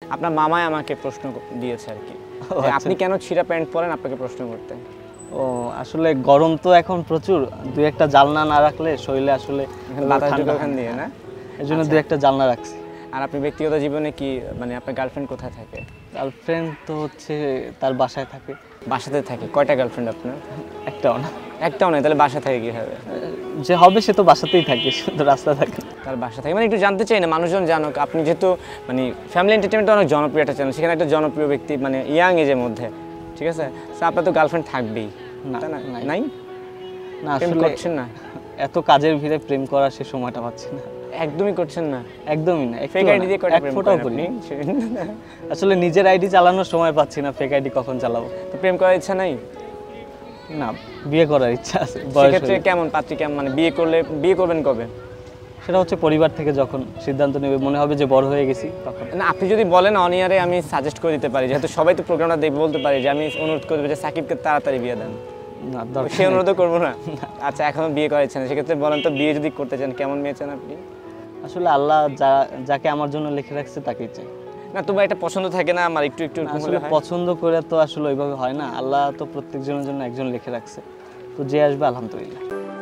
আপনার মামাই আমাকে প্রশ্ন দিয়েছে আর কি, আপনি কেন ছিঁড়া প্যান্ট পরেন, আপনাকে প্রশ্ন করতে। ও আসলে গরম তো এখন প্রচুর, দুই একটা জানলা না রাখলে শরীরে আসলে বাতাস ঢুকে ওখান দিয়ে না, এজন্য দুই একটা জানলা রাখছি। আর আপনি ব্যক্তিগত জীবনে কি মানে আপনার গার্লফ্রেন্ড কোথায় থাকে? গার্লফ্রেন্ড তো হচ্ছে তার বাসায় থাকে। বাসাতে থাকে? কয়টা গার্লফ্রেন্ড আপনার? একটাও না। একটাও নেই? তাহলে বাসা থাকে কীভাবে? যে হবে সে তো বাসাতেই থাকে, শুধু রাস্তা থাকে। তার বাসা থাকে মানে একটু জানতে চাই না, মানুষজন জানুক। আপনি যেহেতু মানে ফ্যামিলি এন্টারটেনমেন্ট অনেক জনপ্রিয় একটা চ্যানেল, সেখানে একটা জনপ্রিয় ব্যক্তি মানে ইয়াং এজের মধ্যে, ঠিক আছে, আপনার তো গার্লফ্রেন্ড থাকবেই না? নাই না, আসলে করছেন না? এত কাজের ভিড়ে প্রেম করার সে সময়টা পাচ্ছি না। একদমই করছেন না? একদমই না। ফেক আইডি দিয়ে কয়টা প্রেম করেন আপনি? আসলে নিজের আইডি চালানোর সময় পাচ্ছি না, ফেক আইডি কখন চালাবো? তো প্রেম করার ইচ্ছা নাই? না, বিয়ে করার ইচ্ছা আছে। সেক্ষেত্রে কেমন পাত্রী, কেমন মানে বিয়ে করবেন কবে? সেটা হচ্ছে পরিবার থেকে যখন সিদ্ধান্ত নেবে, মনে হবে যে বড় হয়ে গেছি তখন। না, আপনি যদি বলেন অন ইয়ারে আমি সাজেস্ট করে দিতে পারি, যেহেতু সবাই তো প্রোগ্রামটা দেখবে, বলতে পারি যে আমি অনুরোধ করে দেবো যে সাকিবকে তাড়াতাড়ি বিয়ে দেন। না, দরকার সে অনুরোধ করবো না। আচ্ছা, এখনো বিয়ে করার ইচ্ছা নেই, সেক্ষেত্রে বলেন তো বিয়ে যদি করতে চান কেমন মেয়ে চান আপনি? আসলে আল্লাহ যাকে আমার জন্য লিখে রাখছে তাকেই চাই। না, তোমার একটা পছন্দ থাকে না আমার একটু আসলে পছন্দ করে তো আসলে ওইভাবে হয় না, আল্লাহ তো প্রত্যেকজনের জন্য একজন লিখে রাখছে, তো যে আসবে আলহামদুলিল্লাহ।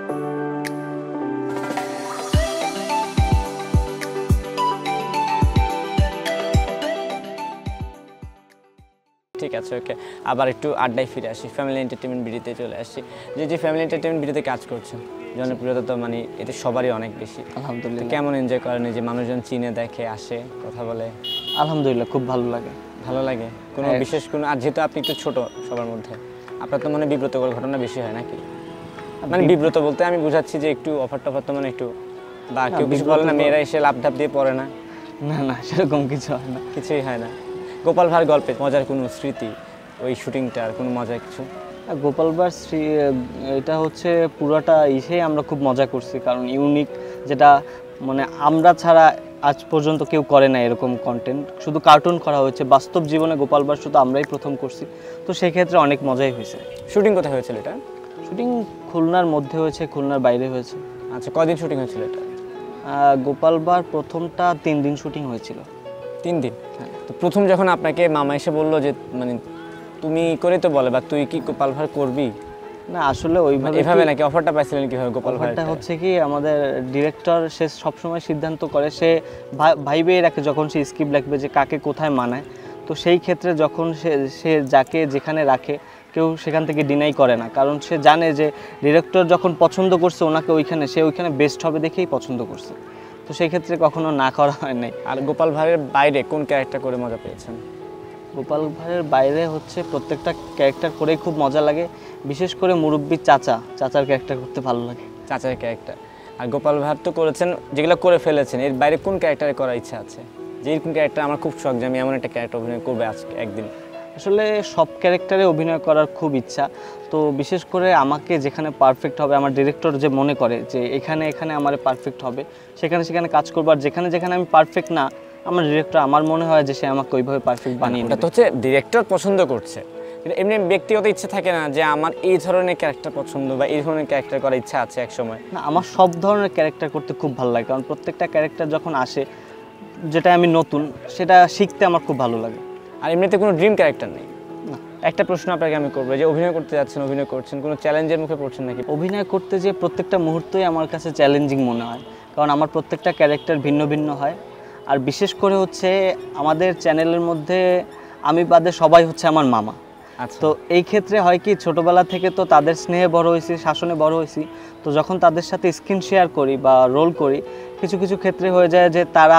ঠিক আছে, ওকে। আবার একটু আড্ডায় ফিরে আসি, ফ্যামিলি এন্টারটেনমেন্ট ভিডিওতে চলে আসছি। যে ফ্যামিলি এন্টারটেনমেন্ট ভিডিওতে কাজ করছেন, জনপ্রিয়তা তো মানে এটা সবারই অনেক বেশি, আলহামদুলিল্লাহ। কেমন এনজয় করেন যে মানুষজন চিনে, দেখে, আসে, কথা বলে? আলহামদুলিল্লাহ, খুব ভালো লাগে। ভালো লাগে? কোনো বিশেষ কোনো, আর যেহেতু আপনি একটু ছোট সবার মধ্যে, আপনার তো মানে বিব্রতকর ঘটনা বেশি হয় নাকি? মানে বিব্রত বলতে আমি বুঝাচ্ছি যে একটু অফার টফার তো মানে একটু, বা কেউ কিছু বলে না, মেয়েরা এসে লাভ ধাপ দিয়ে পড়ে না? না না, সেরকম কিছু হয় না। কিছুই হয় না? গোপাল ভাঁড় গল্পে মজার কোনো স্মৃতি, ওই শুটিংটার কোনো মজার কিছু? গোপাল ভাঁড় এটা হচ্ছে পুরোটা ইসেই আমরা খুব মজা করছি, কারণ ইউনিক, যেটা মানে আমরা ছাড়া আজ পর্যন্ত কেউ করে না এরকম কন্টেন্ট। শুধু কার্টুন করা হয়েছে, বাস্তব জীবনে গোপাল ভাঁড় শুধু আমরাই প্রথম করছি, তো সেক্ষেত্রে অনেক মজাই হয়েছে। শুটিং কোথায় হয়েছিল এটা? শুটিং খুলনার মধ্যে হয়েছে, খুলনার বাইরে হয়েছে। আচ্ছা, কদিন শুটিং হয়েছিল এটা? গোপাল ভাঁড় প্রথমটা 3 দিন শুটিং হয়েছিল। 3 দিন? হ্যাঁ। তো প্রথম যখন আপনাকে মামা এসে বললো যে মানে তুমি করে তো বলে, বা তুই কি গোপাল ভাঁড় করবি, না আসলে ওইভাবে নাকি অফারটা পাইছিলেন কিভাবে? গোপাল ভাঁড়টা হচ্ছে কি, আমাদের ডিরেক্টর সে সবসময় সিদ্ধান্ত করে, সে ভাইবে রাখে যখন সে স্ক্রিপ্ট লিখবে যে কাকে কোথায় মানায়, তো সেই ক্ষেত্রে যখন সে যাকে যেখানে রাখে কেউ সেখান থেকে ডিনাই করে না, কারণ সে জানে যে ডিরেক্টর যখন পছন্দ করছে ওনাকে সে ওইখানে বেস্ট হবে দেখেই পছন্দ করছে, তো সেই ক্ষেত্রে কখনো না করা হয় নাই। আর গোপাল ভাঁড়ের বাইরে কোন ক্যারেক্টার করে মজা পেয়েছেন? গোপাল ভাঁড়ের বাইরে হচ্ছে প্রত্যেকটা ক্যারেক্টার করেই খুব মজা লাগে, বিশেষ করে মুরব্বী চাচার ক্যারেক্টার করতে ভালো লাগে। চাচার ক্যারেক্টার। আর গোপাল ভাঁড় তো করেছেন, যেগুলো করে ফেলেছেন, এর বাইরে কোন ক্যারেক্টারে করার ইচ্ছা আছে? যে এরকম ক্যারেক্টার আমার খুব শখ যে আমি এমন একটা ক্যারেক্টার অভিনয় করবো আজকে একদিন। আসলে সব ক্যারেক্টারে অভিনয় করার খুব ইচ্ছা, তো বিশেষ করে আমাকে যেখানে পারফেক্ট হবে, আমার ডিরেক্টর যে মনে করে যে এখানে আমার পারফেক্ট হবে, সেখানে কাজ করবো। আর যেখানে আমি পারফেক্ট না, আমার ডিরেক্টর আমার মনে হয় যে সে আমাকে ওইভাবে পারফেক্ট বানিয়ে নেবে। এটা তো হচ্ছে ডিরেক্টর পছন্দ করছে, কিন্তু এমনি ব্যক্তিগত ইচ্ছা থাকে না যে আমার এই ধরনের ক্যারেক্টার পছন্দ বা এই ধরনের ক্যারেক্টার করার ইচ্ছা আছে এক সময়? না, আমার সব ধরনের ক্যারেক্টার করতে খুব ভালো লাগে, কারণ প্রত্যেকটা ক্যারেক্টার যখন আসে, যেটা আমি নতুন, সেটা শিখতে আমার খুব ভালো লাগে। আর এমনিতে কোনো ড্রিম ক্যারেক্টার নেই? না। একটা প্রশ্ন আপনাকে আমি করবো, যে অভিনয় করতে যাচ্ছেন, অভিনয় করছেন, কোনো চ্যালেঞ্জের মুখে পড়ছেন নাকি? অভিনয় করতে যে প্রত্যেকটা মুহূর্তই আমার কাছে চ্যালেঞ্জিং মনে হয়, কারণ আমার প্রত্যেকটা ক্যারেক্টার ভিন্ন ভিন্ন হয়। আর বিশেষ করে হচ্ছে আমাদের চ্যানেলের মধ্যে আমি বাদে সবাই হচ্ছে আমার মামা। তো এই ক্ষেত্রে হয় কি, ছোটোবেলা থেকে তো তাদের স্নেহে বড় হয়েছি, শাসনে বড় হয়েছি, তো যখন তাদের সাথে স্ক্রিন শেয়ার করি বা রোল করি, কিছু ক্ষেত্রে হয়ে যায় যে তারা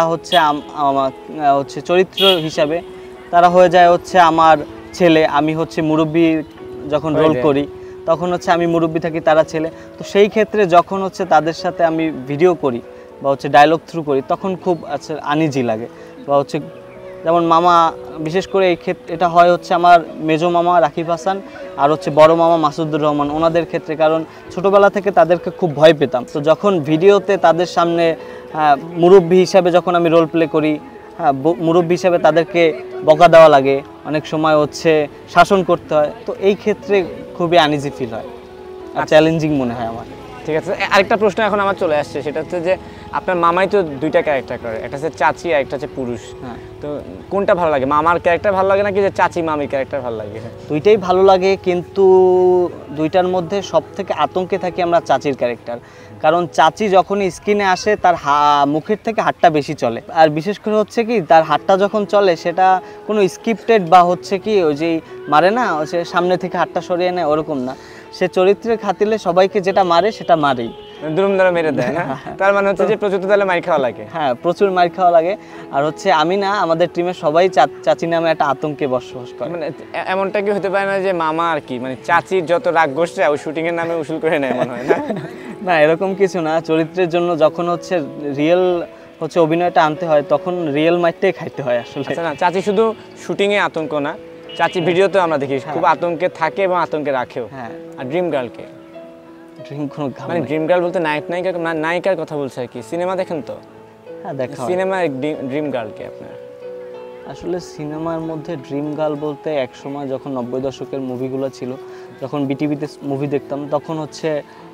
হচ্ছে চরিত্র হিসাবে তারা হয়ে যায় হচ্ছে আমার ছেলে, আমি হচ্ছে মুরব্বি। যখন রোল করি তখন হচ্ছে আমি মুরব্বি থাকি, তারা ছেলে। তো সেই ক্ষেত্রে যখন হচ্ছে তাদের সাথে আমি ভিডিও করি বা হচ্ছে ডায়লগ থ্রু করি, তখন খুব আনইজি লাগে। বা হচ্ছে যেমন মামা, বিশেষ করে এই ক্ষেত্রে এটা হয় হচ্ছে আমার মেজো মামা রাকিব হাসান আর হচ্ছে বড় মামা মাসুদুর রহমান, ওনাদের ক্ষেত্রে, কারণ ছোটোবেলা থেকে তাদেরকে খুব ভয় পেতাম। তো যখন ভিডিওতে তাদের সামনে মুরব্বি হিসাবে যখন আমি রোল প্লে করি, মুরব্বি হিসাবে তাদেরকে বকা দেওয়া লাগে, অনেক সময় হচ্ছে শাসন করতে হয়, তো এই ক্ষেত্রে খুবই আনইজি ফিল হয় আর চ্যালেঞ্জিং মনে হয় আমার। ঠিক আছে, আরেকটা প্রশ্ন এখন আমার চলে আসছে, সেটা হচ্ছে যে আপনার মামাই তো দুইটা ক্যারেক্টার করে, একটা হচ্ছে চাচি আর একটা হচ্ছে পুরুষ। তো কোনটা ভালো লাগে, মামার ক্যারেক্টার ভালো লাগে নাকি যে চাচি মামির ক্যারেক্টার ভালো লাগে? দুইটাই ভালো লাগে, কিন্তু দুইটার মধ্যে সব থেকে আতঙ্কে থাকি আমরা চাচির ক্যারেক্টার। কারণ চাচি যখনই স্ক্রিনে আসে তার মুখের থেকে হাতটা বেশি চলে, আর বিশেষ করে হচ্ছে কি তার হাতটা যখন চলে সেটা কোনো স্ক্রিপ্টেড বা হচ্ছে কি ওই যে মারে না, সে সামনে থেকে হাতটা সরিয়ে নেয় ওরকম না, সে চরিত্রের খাতিলে সবাইকে যেটা মারে সেটা মারেই, দুরুম ধরে মেরে দেয় না? তার মানে হচ্ছে যে প্রচুর তাহলে মার খাওয়া লাগে। হ্যাঁ, প্রচুর মার খাওয়া লাগে। আর হচ্ছে আমি না, আমাদের টিমের সবাই চাচি নামে একটা আতঙ্কে বসবাস করে। মানে এমনটা কি হতে পারে না যে মামা আর কি মানে চাচির যত রাগ গোষ্ঠী ওই শুটিং এর নামে উসুল করে নেয় মনে হয় না? না, এরকম কিছু না। চরিত্রের জন্য যখন হচ্ছে রিয়েল হচ্ছে অভিনয়টা আনতে হয় তখন রিয়েল মাইটটাই খাইতে হয় আসলে। আচ্ছা না, চাচি শুধু শুটিং এ আতঙ্ক না, চাচি ভিডিওতে আমরা দেখি খুব আতঙ্কে থাকে এবং আতঙ্কে রাখেও। হ্যাঁ। আর ড্রিম গার্লকে মানে মানে ড্রিম গার্ল বলতে নায়িকার কথা বলছে আর কি। সিনেমা দেখেন তো? হ্যাঁ, দেখা। সিনেমা ড্রিম গার্লকে আপনার আসলে সিনেমার মধ্যে ড্রিম গার্ল বলতে এক সময় যখন 90 দশকের মুভিগুলো ছিল, যখন বিটিভিতে মুভি দেখতাম, তখন হচ্ছে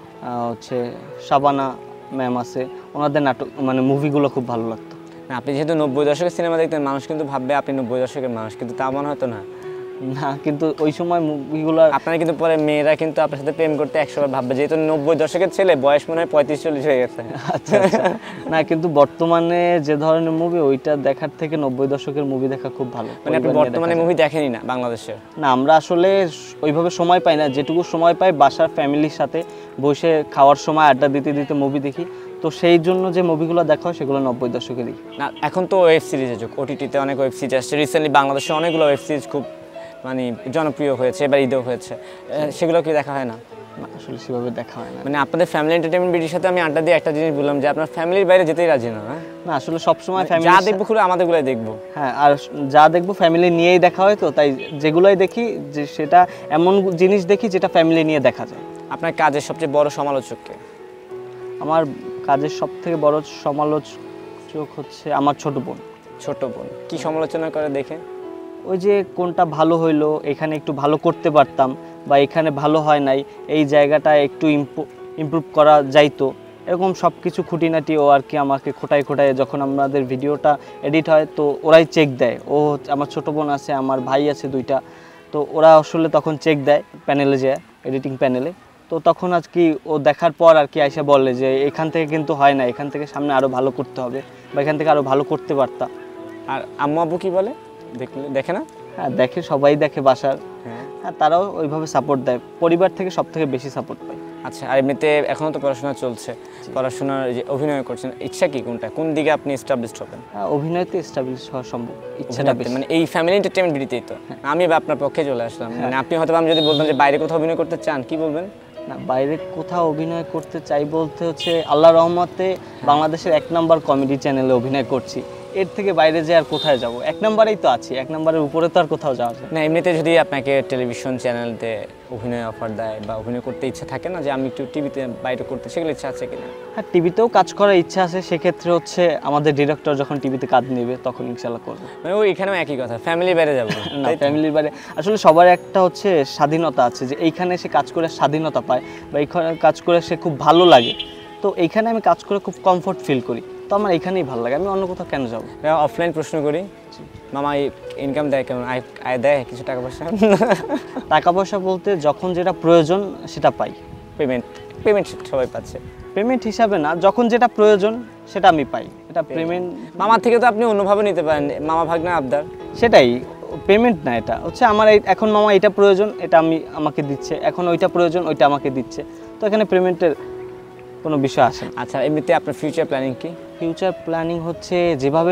শাবানা ম্যাম আছে, ওনাদের নাটক মানে মুভিগুলো খুব ভালো লাগতো। আপনি যেহেতু 90 দশকের সিনেমা দেখতেন, মানুষ কিন্তু ভাববে আপনি 90 দশকের মানুষ, কিন্তু তা মনে হতো না। না, কিন্তু ওই সময় মুভিগুলো আপনারা কিন্তু পরে মেয়েরা কিন্তু আপনার সাথে প্রেম করতে 100 বার ভাববে, যেহেতু 90 দশকের ছেলে, বয়স মনে হয় 35-40 হয়ে গেছে। আচ্ছা আচ্ছা। না, কিন্তু বর্তমানে যে ধরনের মুভি ওইটা দেখার থেকে 90 দশকের মুভি দেখা খুব ভালো। মানে আপনি বর্তমানে মুভি দেখেনই না বাংলাদেশে? না, আমরা আসলে ওইভাবে সময় পাই না, যেটুকু সময় পাই বাসার ফ্যামিলির সাথে বসে খাওয়ার সময় আড্ডা দিতে দিতে মুভি দেখি, তো সেই জন্য যে মুভিগুলো দেখা হয় সেগুলো 90 দশকেরই। না, এখন তো ওয়েব সিরিজের যুগ, ওটিটিতে অনেক ওয়েব সিরিজ আসছে। রিসেন্টলি বাংলাদেশে অনেকগুলো ওয়েব সিরিজ খুব মানে জনপ্রিয় হয়েছে, এবার ঈদেও হয়েছে, সেগুলো কি দেখা হয় না? আসলে সেভাবে দেখা হয় না। মানে আপনাদের ফ্যামিলি এন্টারটেইনমেন্ট ভিডিওর সাথে আমি আড্ডা দিয়ে একটা জিনিস বললাম যে আপনার ফ্যামিলির বাইরে যেতেই রাজি না। না, আসলে সবসময় ফ্যামিলি যা দেখবো খুলে আমাদেরগুলোই দেখবো। হ্যাঁ, আর যা দেখবো ফ্যামিলি নিয়েই দেখা হয়, তো তাই যেগুলোই দেখি যে সেটা এমন জিনিস দেখি যেটা ফ্যামিলি নিয়ে দেখা যায়। আপনার কাজের সবচেয়ে বড় সমালোচককে? আমার কাজের সবথেকে বড় সমালোচক হচ্ছে আমার ছোট বোন। ছোট বোন কি সমালোচনা করে দেখে? ওই যে কোনটা ভালো হইলো, এখানে একটু ভালো করতে পারতাম, বা এখানে ভালো হয় নাই, এই জায়গাটা একটু ইমপ্রুভ করা যাইতো, এরকম সব কিছু খুঁটিনাটি ও আর কি আমাকে খোটায় যখন আমাদের ভিডিওটা এডিট হয় তো ওরাই চেক দেয়। ও আমার ছোট বোন আছে, আমার ভাই আছে দুইটা, তো ওরা আসলে তখন চেক দেয় প্যানেলে যায়, এডিটিং প্যানেলে। তো তখন আর কি ও দেখার পর আর কি আইসা বলে যে এখান থেকে কিন্তু হয় না, এখান থেকে সামনে আরও ভালো করতে হবে, বা এখান থেকে আরও ভালো করতে পারতাম। আর আম্মু আব্বু কি বলে? দেখে না? হ্যাঁ, দেখে, সবাই দেখে বাসার। হ্যাঁ, তারাও ওইভাবে সাপোর্ট দেয়, পরিবার থেকে সব থেকে বেশি সাপোর্ট পায়। আচ্ছা, আর এমনিতে এখনও তো পড়াশোনা চলছে, পড়াশোনার যে অভিনয় করছেন, ইচ্ছা কি কোনটা, কোন দিকে আপনি এস্টাবলিশড হবেন? অভিনয়তে এস্টাবলিশ হওয়া সম্ভব, ইচ্ছাটা বেশি। মানে এই ফ্যামিলি এন্টারটেইনমেন্ট ভিডিওতেই তো আমি আপনার পক্ষে চলে আসলাম। মানে আপনি হয়তো আমি যদি বলতাম যে বাইরে কোথাও অভিনয় করতে চান, কি বলবেন? না, বাইরে কোথাও অভিনয় করতে চাই বলতে হচ্ছে আল্লাহর রহমতে বাংলাদেশের 1 নম্বর কমেডি চ্যানেলে অভিনয় করছি, এর থেকে বাইরে যে আর কোথায় যাব? 1 নম্বরেই তো আছি, 1 নম্বরের উপরে তো আর কোথাও যাওয়া যায় না। এমনিতে যদি আপনাকে টেলিভিশন চ্যানেলতে অভিনয় অফার দেয় বা অভিনয় করতে ইচ্ছা থাকে না যে আমি একটু টিভিতে বাইরে করতে, সেগুলো ইচ্ছা আছে কিনা? হ্যাঁ, টিভিতেও কাজ করার ইচ্ছা আছে, সেক্ষেত্রে হচ্ছে আমাদের ডিরেক্টর যখন টিভিতে কাজ নেবে তখন ইনশাল্লাহ করবো। মানে ওই এখানেও একই কথা, ফ্যামিলির বাইরে যাবো না, ফ্যামিলির বাইরে আসলে সবার একটা হচ্ছে স্বাধীনতা আছে, যে এইখানে সে কাজ করে স্বাধীনতা পায়, বা এইখানে কাজ করে সে খুব ভালো লাগে, তো এইখানে আমি কাজ করে খুব কমফোর্ট ফিল করি, তো আমার এখানেই ভালো লাগে, আমি অন্য কোথাও কেন যাবো? অফলাইন প্রশ্ন করি, মামা ইনকাম দেয় কেমন, আয় দেয় কিছু টাকা পয়সা? টাকা পয়সা বলতে যখন যেটা প্রয়োজন সেটা পাই। পেমেন্ট সবাই পাচ্ছে, পেমেন্ট হিসাবে না, যখন যেটা প্রয়োজন সেটা আমি পাই, এটা পেমেন্ট। মামার থেকে তো আপনি অন্যভাবে নিতে পারেন, মামা ভাগ্না আবদার, সেটাই পেমেন্ট না, এটা হচ্ছে আমার এখন মামা এটা প্রয়োজন, এটা আমাকে দিচ্ছে, এখন ওইটা প্রয়োজন, ওইটা আমাকে দিচ্ছে, তো এখানে পেমেন্টের কোনো বিষয় আসে না। আচ্ছা, এমনিতে আপনার ফিউচার প্ল্যানিং কি? ফিউচার প্ল্যানিং হচ্ছে যেভাবে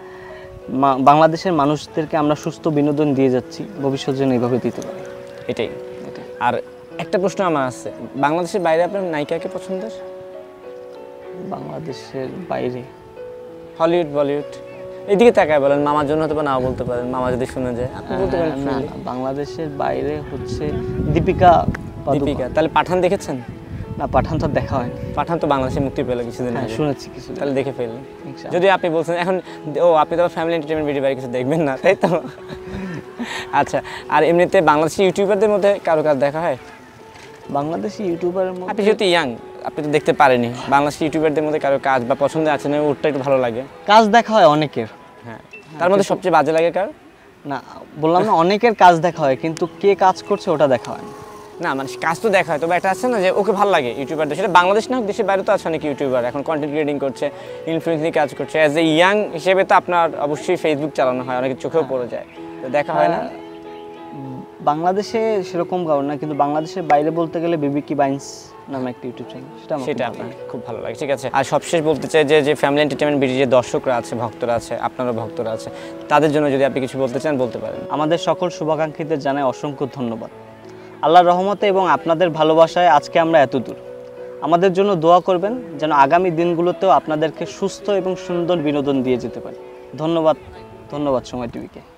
বাংলাদেশের মানুষদেরকে আমরা সুস্থ বিনোদন দিয়ে যাচ্ছি, ভবিষ্যৎ যেন এইভাবে দিতে পারি, এটাই। আর একটা প্রশ্ন আমার আছে, বাংলাদেশের বাইরে আপনার নায়িকাকে পছন্দের? বাংলাদেশের বাইরে হলিউড, বলিউড, এদিকে তাকায় বলেন, মামার জন্য হয়তো নাও বলতে পারেন, মামা যদি শুনে যায় আপনি বলতে পারেন। না, বাংলাদেশের বাইরে হচ্ছে দীপিকা। তাহলে পাঠান দেখেছেন? না, পাঠান তো দেখা হয়। পাঠান তো বাংলাদেশে মুক্তি পেল কিছুদিন আগে, শুনেছি কিছু, তাহলে দেখে ফেললেন। যদি আপনি বলছেন এখন, আপনি তো ফ্যামিলি এন্টারটেইনমেন্ট ভিডিও বাইরে কিছু দেখবেন না, তাই তো? আচ্ছা, আর এমনিতে বাংলাদেশি ইউটিউবারদের মধ্যে কারো কাজ দেখা হয়? বাংলাদেশি ইউটিউবারের মধ্যে আপনি যেহেতু ইয়াং, আপনি তো দেখতে পারেনি বাংলাদেশি ইউটিউবারদের মধ্যে কারো কাজ বা পছন্দ আছে না ওরটা একটু ভালো লাগে? কাজ দেখা হয় অনেকের, হ্যাঁ, তার মধ্যে সবচেয়ে বাজে লাগে কার? না বললাম না অনেকের কাজ দেখা হয়, কিন্তু কে কাজ করছে ওটা দেখা হয় না। না মানে কাজ তো দেখা হয়, তবে একটা আছে না যে ওকে ভালো লাগে ইউটিউবারদের, সেটা বাংলাদেশ না হোক দেশের বাইরে তো আছে অনেক ইউটিউবার এখন কন্টেন্ট ক্রিয়েটিং করছে, ইনফ্লুয়েন্স নিয়ে কাজ করছে। অ্যাজ এ ইয়াং হিসেবে তো আপনার অবশ্যই ফেসবুক চালানো হয়, অনেকের চোখেও পড়ে যায়, তো দেখা হয় না? বাংলাদেশে সেরকম কারণ না, কিন্তু বাংলাদেশের বাইরে বলতে গেলে বিবিকি বাইন্স নামে একটা ইউটিউব চ্যানেল, সেটা আপনার খুব ভালো লাগে। ঠিক আছে, আর সবশেষ বলতে চাই যে ফ্যামিলি এন্টারটেইনমেন্ট বিডি যে দর্শকরা আছে, ভক্তরা আছে, আপনারও ভক্তরা আছে, তাদের জন্য যদি আপনি কিছু বলতে চান বলতে পারেন। আমাদের সকল শুভাকাঙ্ক্ষীদের জানাই অসংখ্য ধন্যবাদ। আল্লাহর রহমতে এবং আপনাদের ভালোবাসায় আজকে আমরা এত দূর। আমাদের জন্য দোয়া করবেন যেন আগামী দিনগুলোতেও আপনাদেরকে সুস্থ এবং সুন্দর বিনোদন দিয়ে যেতে পারি। ধন্যবাদ, ধন্যবাদ সময় টিভিকে।